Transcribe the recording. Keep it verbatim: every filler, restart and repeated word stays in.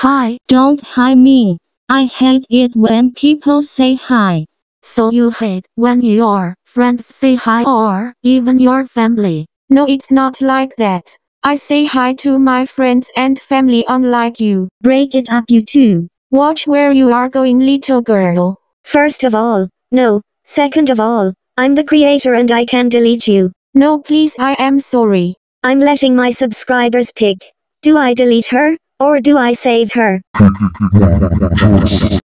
Hi. Don't hi me. I hate it when people say hi. So you hate when your friends say hi or even your family? No, it's not like that. I say hi to my friends and family unlike you. Break it up, you two. Watch where you are going, little girl. First of all, no. Second of all, I'm the creator and I can delete you. No, please, I am sorry. I'm letting my subscribers pick. Do I delete her, or do I save her?